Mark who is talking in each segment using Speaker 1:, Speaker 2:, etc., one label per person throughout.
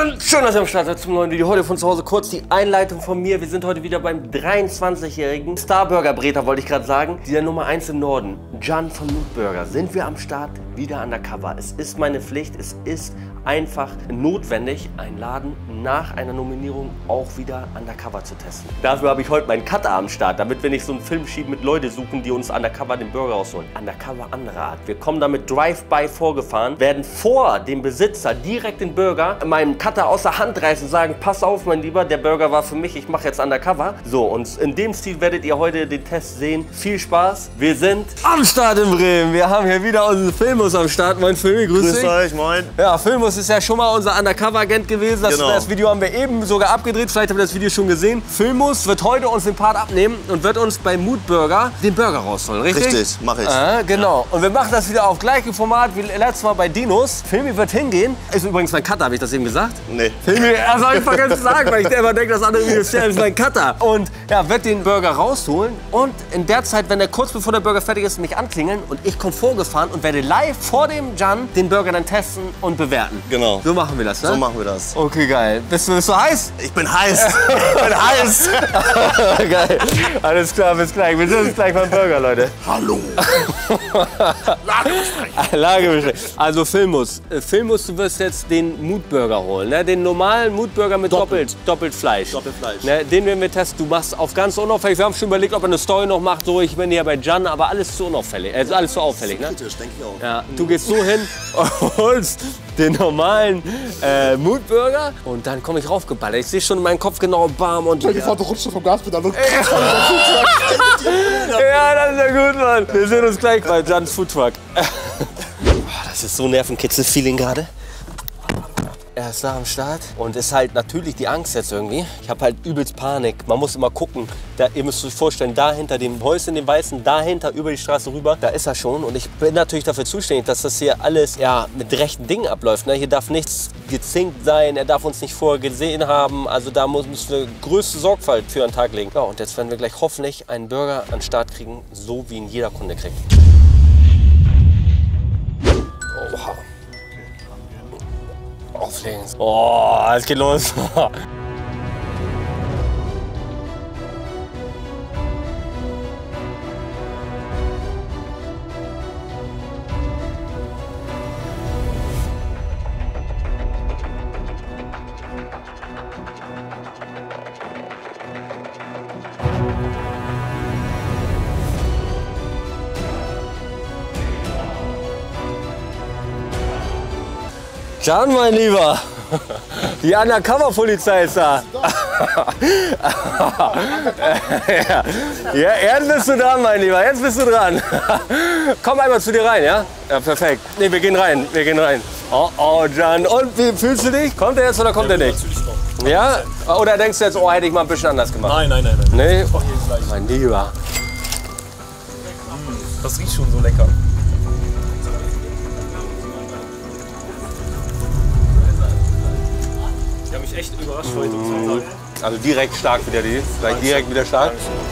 Speaker 1: Und schön, dass ihr am Start seid zum neuen Video. Heute von zu Hause kurz die Einleitung von mir. Wir sind heute wieder beim 23-jährigen Star-Burger-Breter, wollte ich gerade sagen. Der Nummer 1 im Norden, Can von Mood Burger. Sind wir am Start, wieder undercover. Es ist meine Pflicht, es ist einfach notwendig, einen Laden nach einer Nominierung auch wieder undercover zu testen. Dafür habe ich heute meinen Cutter am Start, damit wir nicht so einen Film schieben mit Leuten suchen, die uns undercover den Burger rausholen. Undercover anderer Art. Wir kommen damit Drive-by vorgefahren, werden vor dem Besitzer direkt den Burger meinem Cutter aus der Hand reißen und sagen, pass auf mein Lieber, der Burger war für mich, ich mache jetzt undercover. So, und in dem Stil werdet ihr heute den Test sehen. Viel Spaß, wir sind am Start in Bremen. Wir haben hier wieder unseren Filmus am Start. Mein Filmi, grüß dich.
Speaker 2: Grüß euch, moin.
Speaker 1: Ja, Filmus ist ja schon mal unser Undercover-Agent gewesen. Das Video haben wir eben sogar abgedreht. Vielleicht habt ihr das Video schon gesehen. Filmus wird heute uns den Part abnehmen und wird uns bei Mood Burger den Burger rausholen, richtig?
Speaker 2: Richtig, mache ich.
Speaker 1: Genau. Ja. Und wir machen das wieder auf gleichem Format wie letztes Mal bei Dinos. Filmi wird hingehen. Ist übrigens mein Cutter, habe ich das eben gesagt?
Speaker 2: Nee.
Speaker 1: Filmi, das habe ich vergessen zu sagen, weil ich immer denke, das andere Video ist mein Cutter. Und ja, wird den Burger rausholen und in der Zeit, wenn er kurz bevor der Burger fertig ist, mich anklingeln und ich komme vorgefahren und werde live vor dem Can den Burger dann testen und bewerten.
Speaker 2: Genau.
Speaker 1: So machen wir das, ne?
Speaker 2: So machen wir das.
Speaker 1: Okay, geil. Bist du heiß?
Speaker 2: Ich bin heiß. Ich bin heiß.
Speaker 1: Geil. Alles klar, bis gleich. Wir sehen uns gleich beim Burger, Leute.
Speaker 2: Hallo.
Speaker 1: Lagebesprechung. Also Filmus, du wirst jetzt den Mood Burger holen, ne? Den normalen Mood Burger mit doppelt Fleisch.
Speaker 2: Doppelfleisch.
Speaker 1: Ne? Den werden wir testen. Du machst auf ganz unauffällig. Wir haben schon überlegt, ob er eine Story noch macht. So, ich bin hier bei Can, aber alles zu unauffällig. Alles zu auffällig, ne?
Speaker 2: Kritisch, denke ich auch.
Speaker 1: Ja, du gehst so hin und holst den normalen Mood Burger und dann komme ich raufgeballert. Ich sehe schon in meinem Kopf genau, bam und...
Speaker 3: Du rutschst vom Gaspedal und
Speaker 1: Ja, das ist ja gut, Mann. Wir sehen uns gleich bei Cans Foodtruck. Das ist so Nervenkitzel-Feeling gerade. Er ist da am Start und ist halt natürlich die Angst jetzt irgendwie. Ich habe halt übelst Panik. Man muss immer gucken. Ihr müsst euch vorstellen, da hinter dem Häuschen, dem Weißen, dahinter über die Straße rüber, da ist er schon. Und ich bin natürlich dafür zuständig, dass das hier alles ja, mit rechten Dingen abläuft. Ne? Hier darf nichts gezinkt sein, er darf uns nicht vorher gesehen haben. Also da müssen wir größte Sorgfalt für an den Tag legen. Ja, und jetzt werden wir gleich hoffentlich einen Burger an den Start kriegen, so wie ihn jeder Kunde kriegt. Oha. Auflegen. Oh, es geht los. Can, mein Lieber, die Undercover-Polizei ist da. Ja, jetzt bist du dran, mein Lieber, jetzt bist du dran. Komm einmal zu dir rein, ja? Ja, perfekt. Nee, wir gehen rein, Oh, Can, und wie fühlst du dich? Kommt er jetzt oder kommt er nicht? Ja? Oder denkst du jetzt, oh, hätte ich mal ein bisschen anders gemacht?
Speaker 4: Nein.
Speaker 1: Nee? Mein Lieber.
Speaker 4: Das riecht schon so lecker. Ich habe mich echt überrascht heute, muss man sagen.
Speaker 1: Also direkt stark wieder gleich direkt wieder stark.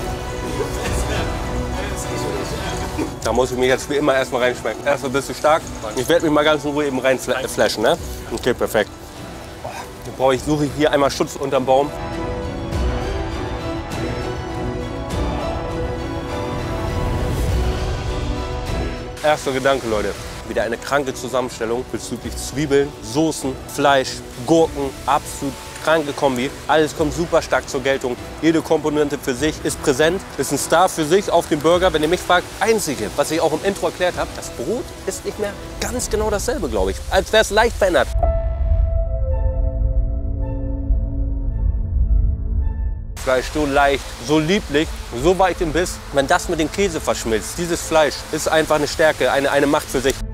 Speaker 1: Da muss ich mich jetzt wie immer erstmal reinschmecken. Erstmal bist du stark. Ich werde mich mal ganz in Ruhe eben reinflashen, ne? Okay, perfekt. Dann suche ich hier einmal Schutz unterm Baum. Erster Gedanke, Leute. Wieder eine kranke Zusammenstellung bezüglich Zwiebeln, Soßen, Fleisch, Gurken. Absolut kranke Kombi. Alles kommt super stark zur Geltung. Jede Komponente für sich ist präsent. Ist ein Star für sich auf dem Burger. Wenn ihr mich fragt, einzige, was ich auch im Intro erklärt habe, das Brot ist nicht mehr ganz genau dasselbe, glaube ich. Als wäre es leicht verändert. Fleisch so leicht, so lieblich, so weich im Biss. Wenn das mit dem Käse verschmilzt, dieses Fleisch ist einfach eine Stärke, eine Macht für sich.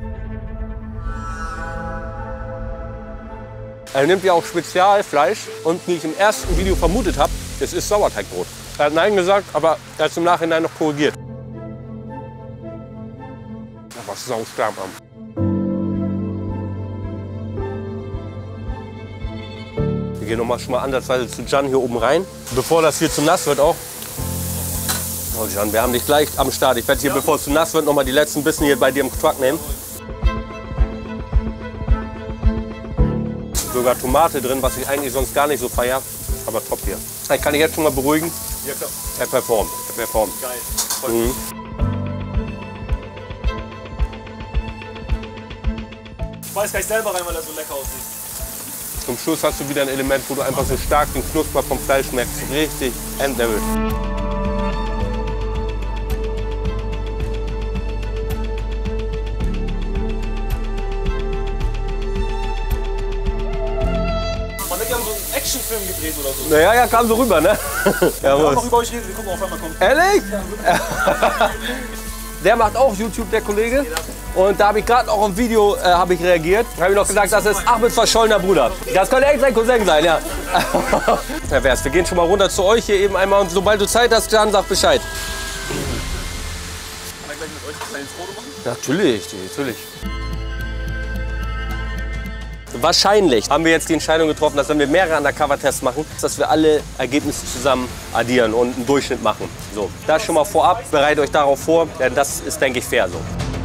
Speaker 1: Er nimmt ja auch Spezialfleisch und wie ich im ersten Video vermutet habe, es ist Sauerteigbrot. Er hat Nein gesagt, aber er hat es im Nachhinein noch korrigiert. Aber sau stark, Mann. Wir gehen noch schon mal ansatzweise zu Can hier oben rein, bevor das hier zu nass wird auch. Oh Can, wir haben dich gleich am Start. Ich werde hier, bevor es zu nass wird, noch mal die letzten Bissen hier bei dir im Truck nehmen. So, sogar Tomate drin, was ich eigentlich sonst gar nicht so feiere. Aber top hier. Ich kann dich jetzt schon mal beruhigen.
Speaker 4: Ja, klar.
Speaker 1: Er performt.
Speaker 4: Geil. Voll gut. Ich weiß gar nicht selber rein, weil er so lecker aussieht.
Speaker 1: Zum Schluss hast du wieder ein Element, wo du einfach so stark den Knusper vom Fleisch merkst. Richtig Endlevel.
Speaker 4: Die haben so einen Actionfilm gedreht oder so.
Speaker 1: Naja, ja, kam so rüber, ne?
Speaker 4: Wir haben noch über euch reden, wir gucken auf einmal kommt.
Speaker 1: Ehrlich? Der macht auch YouTube, der Kollege. Und da habe ich gerade auch im Video reagiert. Da habe ich noch gesagt, das ist Ahmeds verschollener Bruder. Das könnte echt sein Cousin sein, ja. Herr Wers, wir gehen schon mal runter zu euch hier eben einmal. Und sobald du Zeit hast, Jan, sag Bescheid.
Speaker 4: Kann er gleich mit euch ein kleines Foto machen?
Speaker 1: Natürlich. Wahrscheinlich haben wir jetzt die Entscheidung getroffen, dass wenn wir mehrere Undercover-Tests machen, dass wir alle Ergebnisse zusammen addieren und einen Durchschnitt machen. So, das schon mal vorab, bereitet euch darauf vor, denn das ist, denke ich, fair so.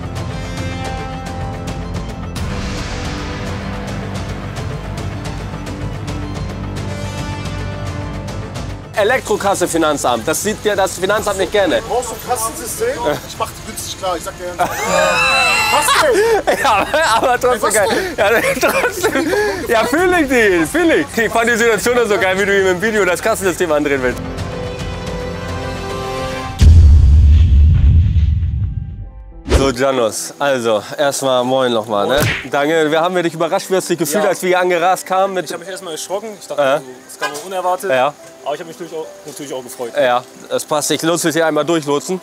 Speaker 1: Elektrokasse Finanzamt, das sieht ja das Finanzamt nicht gerne.
Speaker 2: Brauchst du ein Kassensystem? Ich mach die günstig klar, ich sag dir ehrlich. Was denn?
Speaker 1: Ja, aber trotzdem geil. Ja, trotzdem. Ja, fühle ich. Ich fand die Situation so geil, wie du ihm im Video das Kassensystem andrehen willst. So, Janos, also erstmal moin nochmal, ne? Danke, wir haben dich überrascht, wie hast du dich gefühlt, als wir hier angerast kamen?
Speaker 4: Ich habe mich erstmal erschrocken. Ich dachte, das kam unerwartet.
Speaker 1: Ja.
Speaker 4: Aber ich habe mich natürlich auch gefreut.
Speaker 1: Ja, das passt. Ich lotse dich hier einmal durchlotsen.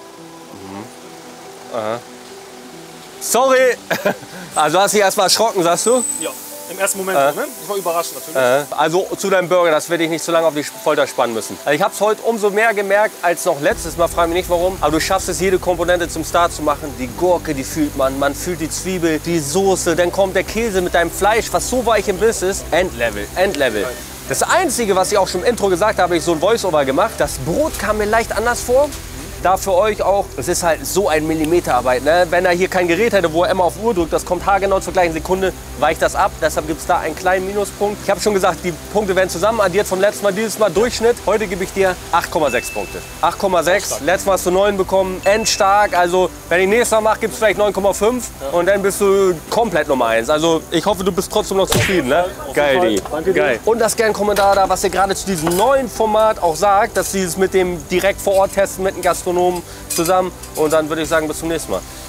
Speaker 1: Aha. Sorry! Also hast du dich erstmal erschrocken, sagst du?
Speaker 4: Ja, im ersten Moment, ne? Ich war überrascht natürlich.
Speaker 1: Also zu deinem Burger, das werde ich nicht so lange auf die Folter spannen müssen. Also ich habe es heute umso mehr gemerkt als noch letztes Mal, frage mich nicht warum. Aber du schaffst es, jede Komponente zum Star zu machen. Die Gurke, die fühlt man fühlt die Zwiebel, die Soße, dann kommt der Käse mit deinem Fleisch, was so weich im Biss ist. Endlevel. Das Einzige, was ich auch schon im Intro gesagt habe, habe ich so ein Voice-Over gemacht. Das Brot kam mir leicht anders vor. Da für euch auch, es ist halt so ein Millimeterarbeit. Ne? Wenn er hier kein Gerät hätte, wo er immer auf Uhr drückt, das kommt haargenau zur gleichen Sekunde, weicht das ab. Deshalb gibt es da einen kleinen Minuspunkt. Ich habe schon gesagt, die Punkte werden zusammen addiert vom letzten Mal. Dieses Mal Durchschnitt. Heute gebe ich dir 8,6 Punkte. 8,6. Letztes Mal hast du 9 bekommen. Endstark. Also, wenn ich nächstes Mal mache, gibt es vielleicht 9,5. Und dann bist du komplett Nummer 1. Also, ich hoffe, du bist trotzdem noch zufrieden. Ne? Geil,
Speaker 4: Danke dir.
Speaker 1: geil. Und das gerne Kommentar da, was ihr gerade zu diesem neuen Format auch sagt, dass sie es mit dem direkt vor Ort testen mit dem Gastronomen zusammen. Und dann würde ich sagen, bis zum nächsten Mal.